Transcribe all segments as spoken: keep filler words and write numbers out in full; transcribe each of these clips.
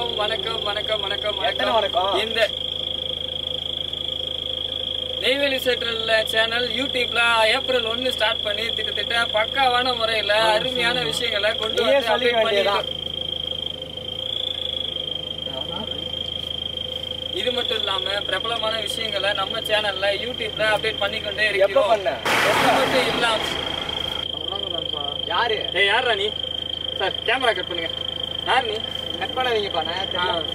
வணக்கம் வணக்கம் வணக்கம் வணக்கம் வணக்கம். இந்த நெய்வேலி செட்டல் சேனல் யூடியூப்ல ஏப்ரல் ஒன்னு ஸ்டார்ட் பண்ணி திட்டத்திட்ட பக்காவான முறையில அருமையான விஷயங்களை கொண்டு வந்து அப்டேட் பண்ணிருக்கோம். இது மட்டும் இல்லாம பிரபலமான விஷயங்களை நம்ம சேனல்ல யூடியூப்ல அப்டேட் பண்ணிக்கொண்டே இருக்கோம். இது மட்டும் இல்லாம யாரு ஏய் யாரா நீ? சார் கேமரா கட் பண்ணுங்க. யார் நீ? கட் பண்ணாதீங்கப்பா. நான்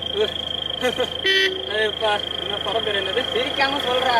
என்ன படம் பேர் என்னது? சிரிக்காம சொல்ற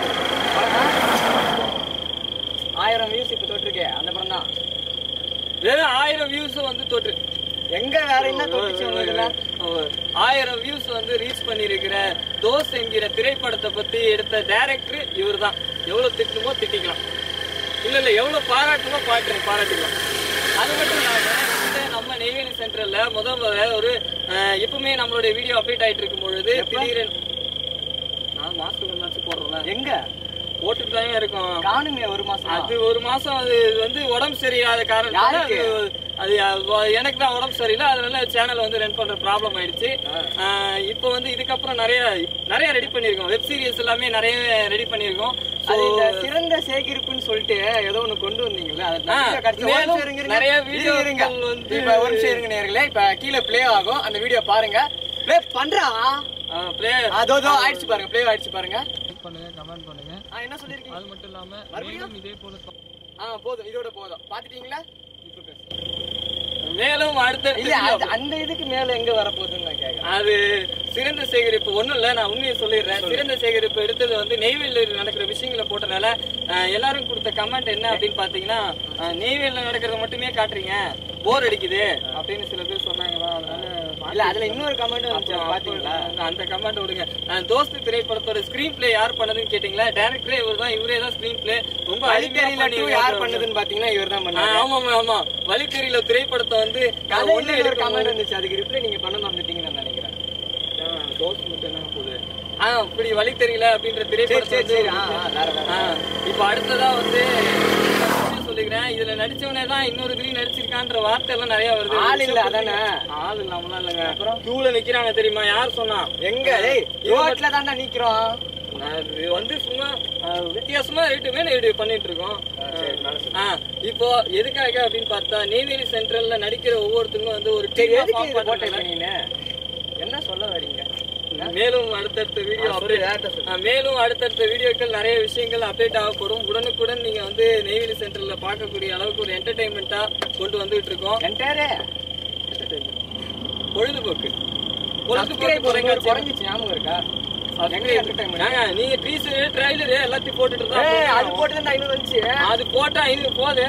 ஆயிரம் வியூஸ் இப்ப தொட்டிருக்கே அந்த படம் தான். வெறும் ஆயிரம் வியூஸ் வந்து தொற்று எங்க வேற என்ன தொட்டுச்சு? ஆயிரம் வியூஸ் வந்து ரீச் பண்ணிருக்கிற தோஸ் என்கிற திரைப்படத்தை பத்தி எடுத்த டைரக்டர் இவர் தான். எவ்வளவு திட்டமோ திட்டிக்கலாம், இல்ல இல்ல எவ்வளவு பாராட்டுமோ பாட்டு பாராட்டிக்கலாம். அது மட்டும் இல்லாம நம்ம நெய்வேலி சென்டர்ல முதல் முறை ஒரு எப்பவுமே நம்மளுடைய வீடியோ அப்டேட் ஆயிட்டு இருக்கும் பொழுது திடீரென நான் மாசத்துக்கு போடுறேன். எங்க போட்டுட்டு தான் இருக்கும் காணுமே ஒரு மாசம். அது ஒரு மாசம் அது வந்து உடம்பு சரியில்லாத காரணம் அது எனக்கு தான் உடம்பு சரியில்லை. அதனால சேனல் வந்து ரன் பண்ற ப்ராப்ளம் ஆயிடுச்சு. இப்போ வந்து இதுக்கப்புறம் நிறைய நிறைய ரெடி பண்ணிருக்கோம். வெப் சீரிஸ் எல்லாமே நிறைய ரெடி பண்ணிருக்கோம். சிறந்த சேகரிப்புன்னு சொல்லிட்டு ஏதோ ஒண்ணு கொண்டு வந்தீங்கல்ல, நிறைய வீடியோகள் வந்து ஒரு நிமிஷம் இருங்க நேயர்களே. இப்ப கீழே பிளே ஆகும், அந்த வீடியோ பாருங்க. பிளே பண்றா பிளே அதோ ஆயிடுச்சு பாருங்க. பிளே ஆயிடுச்சு பாருங்க. பண்ணுங்க, கமெண்ட் பண்ணுங்க. என்ன சொல்லிருக்கீங்க? அது மட்டும் இல்லாம மறுபடியும் இதே போல ஆ போதும், இதோட போதும். பாத்துட்டீங்களா? மேலும் அடுத்த இல்ல அந்த இதுக்கு மேல எங்க வர போகுதுன்னு நான் கேக்குறேன். அது சிறந்த சேகரிப்பு ஒண்ணும் இல்ல, நான் உண்மையை சொல்லிடுறேன். சிறந்த சேகரிப்பு எடுத்தது வந்து நெய்வேலியில் நடக்கிற விஷயங்களை போட்டனால எல்லாரும் கொடுத்த கமெண்ட் என்ன அப்படின்னு பாத்தீங்கன்னா, நெய்வேலியில் நடக்கிறத மட்டுமே காட்டுறீங்க, போர் அடிக்குது அப்படின்னு சில பேர் சொன்னாங்களா. அதனால அதுல இன்னொரு கமெண்ட் பாத்தீங்களா? அந்த கமெண்ட் விடுங்க. தோஸ்து திரைப்படத்தோட ஸ்கிரீன் பிளே யார் பண்ணதுன்னு கேட்டீங்களா? டைரக்டரே இவர் தான். இவரே தான் ஸ்கிரீன் பிளே ரொம்ப அடிக்கடியில யார் பண்ணதுன்னு பாத்தீங்கன்னா இவர் தான் பண்ணாரு. ஆமா ஆமா வழி தெரியல திரைப்படத்தை வந்து ஒண்ணு ஒரு கமெண்ட் வந்துச்சு, அதுக்கு ரிப்ளை நீங்க பண்ண மறந்துட்டீங்கன்னு நான் நினைக்கிறேன். தோஸ்து மட்டும் என்ன போகுது ஆஹ் இப்படி வழி தெரியல அப்படின்ற திரைப்படத்தை இப்ப அடுத்ததா வந்து சொல்லிக்கிறேன். இதுல நடிச்சவனே தான் இன்னொரு இதுலயும் நடிச்சிருக்கான்ற வார்த்தை எல்லாம் நிறைய வருது. ஆள் இல்ல அதானே? ஆள் இல்லாமலாம் இல்லங்க. அப்புறம் கியூல நிக்கிறாங்க தெரியுமா? யார் சொன்னா? எங்க ரோட்ல தான்டா நிக்கிறோம். வந்து சும்மா வித்தியாசமா ரேட்டு பண்ணிட்டு இருக்கோம். இப்போ எதுக்காக அப்படின்னு பார்த்தா, நெய்வேலி சென்ட்ரல்ல நடிக்கிற ஒவ்வொருத்தருக்கும் வந்து ஒரு என்ன சொல்ல வரீங்க? மேலும் அடுத்தடுத்த வீடியோ மேலும் அடுத்தடுத்த வீடியோக்கள் நிறைய விஷயங்கள் அப்டேட் ஆகப்படும். உடனுக்குடன் நீங்க வந்து நெய்வேலி சென்டர்ல பார்க்கக்கூடிய அளவுக்கு ஒரு என்டர்டைன்மெண்டா கொண்டு வந்துட்டு இருக்கோம். பொழுதுபோக்கு பொழுதுபோக்கு குறைஞ்சிச்சு, ஞாபகம் இருக்கா? நீங்க டீசர் ட்ரைலர் எல்லாத்தையும் போட்டுட்டு அது போட்டு ஐநூறு வந்துச்சு. அது போட்டா ஐநூறு போகுது.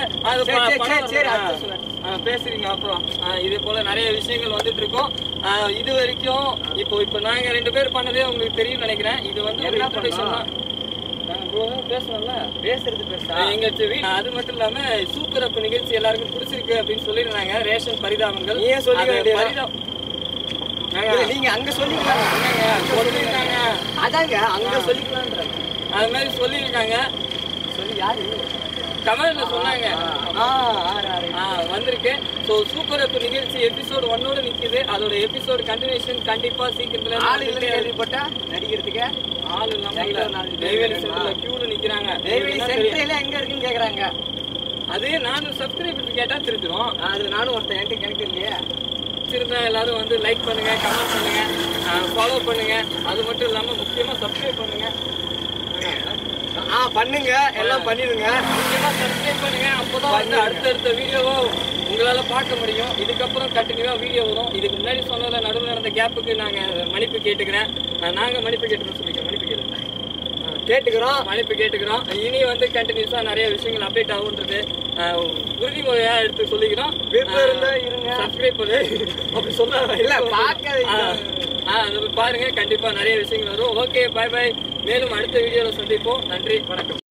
அது பேசுறீங்க. அப்புறம் இதே போல நிறைய விஷயங்கள் வந்துட்டு இருக்கோம். இது வரைக்கும் இப்போ இப்ப நாங்க ரெண்டு பேர் பண்ணதே உங்களுக்கு தெரியும் நினைக்கிறேன். இது வந்து ஒரு இன்ட்ரோடக்ஷன் தான். பேசணும்ல, பேசுறது பேச எங்க அது மட்டும் இல்லாம சூப்பர் அப் நிகழ்ச்சி எல்லாருக்கும் பிடிச்சிருக்கு அப்படின்னு சொல்லிருந்தாங்க. ரேஷன் பரிதாபங்கள் பரிதாபம் நீங்க அங்க சொல்லிக்கலாம். அதாங்க அங்க சொல்லிக்கலாம். அது மாதிரி சொல்லியிருக்காங்க. சொல்லி யாரு கமெண்ட்ல சொன்னாங்க வந்திருக்கு. ஸோ சூப்பர் அப் நிகழ்ச்சி எபிசோடு ஒன்னோட நிக்குது. அதோட எபிசோடு கண்டினியூஷன் கண்டிப்பா சீக்கிரத்துல கேள்விப்பட்டா நடிக்கிறதுக்கு ஆள் இல்லாம நெய்வேலி சென்டர்ல கியூல நிக்கிறாங்க. நெய்வேலி சென்டர்ல எங்க இருக்குன்னு கேக்குறாங்க. அது நானும் சப்ஸ்கிரைபர் கேட்டா திருத்துறோம். அது நானும் ஒருத்தன் என்கிட்ட கணக்கு இல்லையா? இருந்தா எல்லாரும் வந்து லைக் பண்ணுங்க, கமெண்ட் பண்ணுங்க, ஃபாலோ பண்ணுங்க. அது மட்டும் இல்லாம முக்கியமா சப்ஸ்கிரைப் பண்ணுங்க. ஆ பண்ணுங்க, எல்லாம் பண்ணிடுங்க. முக்கியமா சப்ஸ்கிரைப் பண்ணுங்க. அப்போதான் வந்து அடுத்தடுத்த வீடியோவோ உங்களால பார்க்க முடியும். இதுக்கப்புறம் கண்டினியூவா வீடியோ வரும். இதுக்கு முன்னாடி சொன்னதுல நடுவில் நடந்த கேப்புக்கு நாங்க மன்னிப்பு கேட்டுக்கிறேன். நாங்க மன்னிப்பு கேட்டுக்கிறோம் சொல்லிக்கிறோம் மன்னிப்பு கேட்டுக்கிறோம் கேட்டுக்கிறோம் மன்னிப்பு கேட்டுக்கிறோம். இனி வந்து கண்டினியூஸா நிறைய விஷயங்கள் அப்டேட் ஆகுன்றது உறுதிமொழியா எடுத்து சொல்லிக்கிறோம். சப்ஸ்கிரைப் பண்ணு அப்படி சொல்ல பாருங்க, கண்டிப்பா நிறைய விஷயங்கள் வரும். Okay, bye bye. மேலும் அடுத்த வீடியோல சந்திப்போம். நன்றி, வணக்கம்.